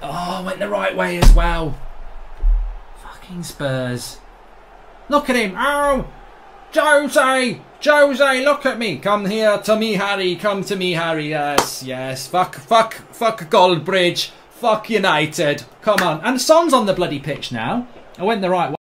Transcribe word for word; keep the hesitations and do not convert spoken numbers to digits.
Oh, went the right way as well. Fucking Spurs. Look at him. Oh, Jose. Jose, look at me. Come here to me, Harry. Come to me, Harry. Yes, yes. Fuck, fuck, fuck Goldbridge. Fuck United. Come on. And Son's on the bloody pitch now. I went the right way.